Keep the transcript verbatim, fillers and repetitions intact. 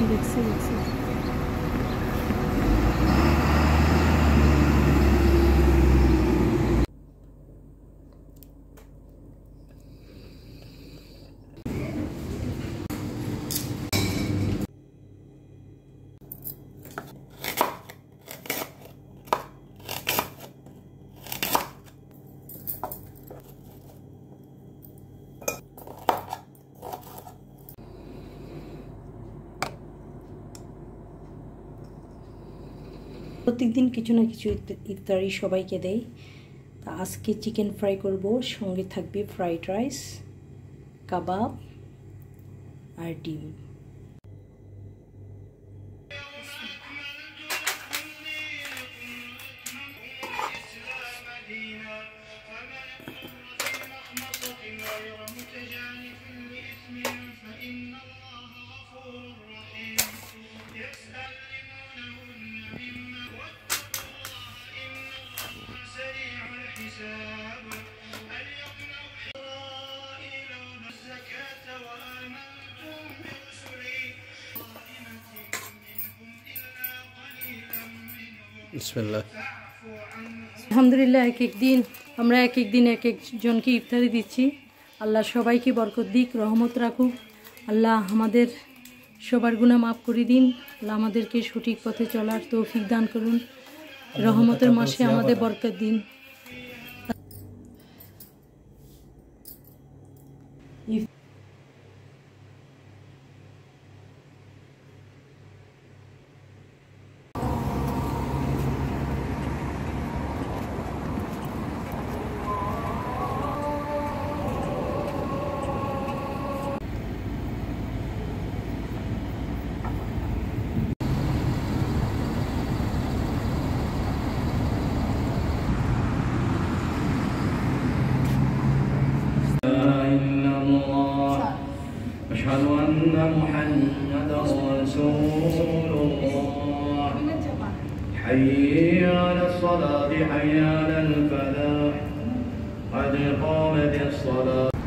দেখছি দেখছি প্রত্যেকদিন কিছু না কিছু ইফতারি সবাইকে দেই। তা আজকে চিকেন ফ্রাই করব, সঙ্গে থাকবে ফ্রাইড রাইস, কাবাব আর ডিম। বিসমিল্লাহ। আলহামদুলিল্লাহ, এক এক দিন আমরা এক এক দিন এক একজনকে ইফতারি দিচ্ছি। আল্লাহ সবাইকে বরকত দিক, রহমত রাখুক। আল্লাহ আমাদের সবার গুনাহ মাফ করে দিন। আল্লাহ আমাদেরকে সঠিক পথে চলার তৌফিক দান করুন। রহমতের মাসে আমাদের বরকত দিন। أشهد أن محمدا رسول الله. حي على الصلاة حي على الفلاح قد قامت الصلاة.